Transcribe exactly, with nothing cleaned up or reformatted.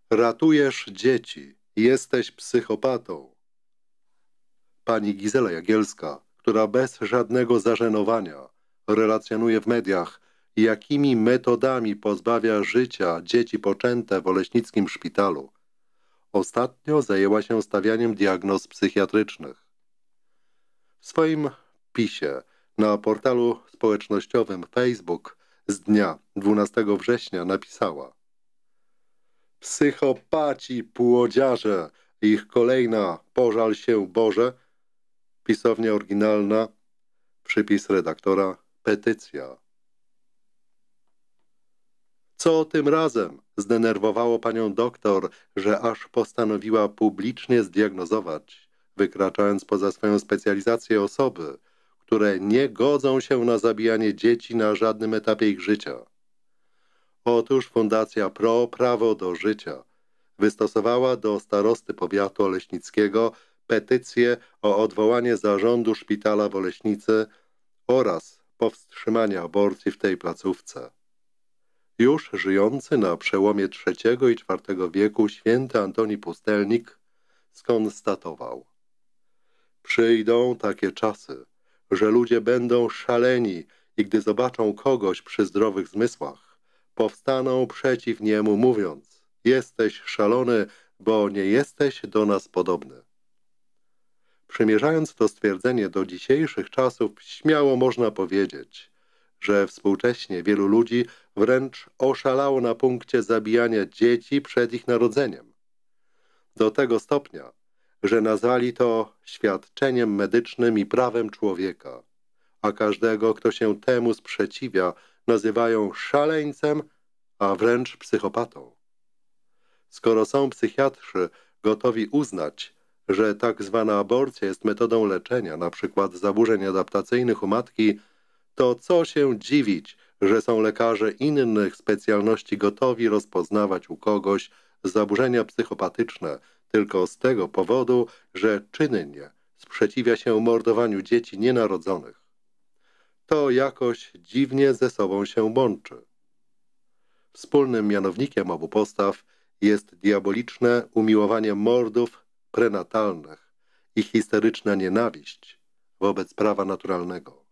Ratujesz dzieci. Jesteś psychopatą. Pani Gizela Jagielska, która bez żadnego zażenowania relacjonuje w mediach, jakimi metodami pozbawia życia dzieci poczęte w oleśnickim szpitalu, ostatnio zajęła się stawianiem diagnoz psychiatrycznych. W swoim pisie na portalu społecznościowym Facebook z dnia dwunastego września napisała: psychopaci, płodziarze, ich kolejna pożal się Boże, pisownia oryginalna, przypis redaktora, petycja. Co tym razem zdenerwowało panią doktor, że aż postanowiła publicznie zdiagnozować, wykraczając poza swoją specjalizację, osoby, które nie godzą się na zabijanie dzieci na żadnym etapie ich życia? Otóż Fundacja Pro Prawo do Życia wystosowała do starosty powiatu oleśnickiego petycję o odwołanie zarządu szpitala w Oleśnicy oraz powstrzymanie aborcji w tej placówce. Już żyjący na przełomie trzeciego i czwartego wieku święty Antoni Pustelnik skonstatował: przyjdą takie czasy, że ludzie będą szaleni i gdy zobaczą kogoś przy zdrowych zmysłach, powstaną przeciw niemu, mówiąc: jesteś szalony, bo nie jesteś do nas podobny. Przymierzając to stwierdzenie do dzisiejszych czasów, śmiało można powiedzieć, że współcześnie wielu ludzi wręcz oszalało na punkcie zabijania dzieci przed ich narodzeniem. Do tego stopnia, że nazwali to świadczeniem medycznym i prawem człowieka, a każdego, kto się temu sprzeciwia, nazywają szaleńcem, a wręcz psychopatą. Skoro są psychiatrzy gotowi uznać, że tak zwana aborcja jest metodą leczenia, na przykład zaburzeń adaptacyjnych u matki, to co się dziwić, że są lekarze innych specjalności gotowi rozpoznawać u kogoś zaburzenia psychopatyczne tylko z tego powodu, że czynnie sprzeciwia się mordowaniu dzieci nienarodzonych. To jakoś dziwnie ze sobą się łączy. Wspólnym mianownikiem obu postaw jest diaboliczne umiłowanie mordów prenatalnych i histeryczna nienawiść wobec prawa naturalnego.